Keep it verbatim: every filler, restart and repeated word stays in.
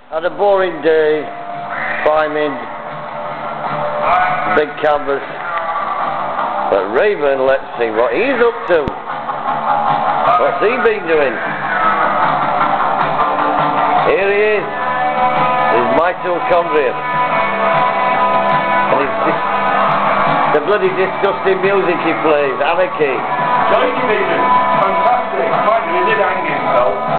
Had a boring day climbing big canvas, but Raven, let's see what he's up to. What's he been doing? Here he is, his mitochondria, and he's dis the bloody disgusting music he plays, anarchy. Joy Division, fantastic. Mind you, he did hang himself.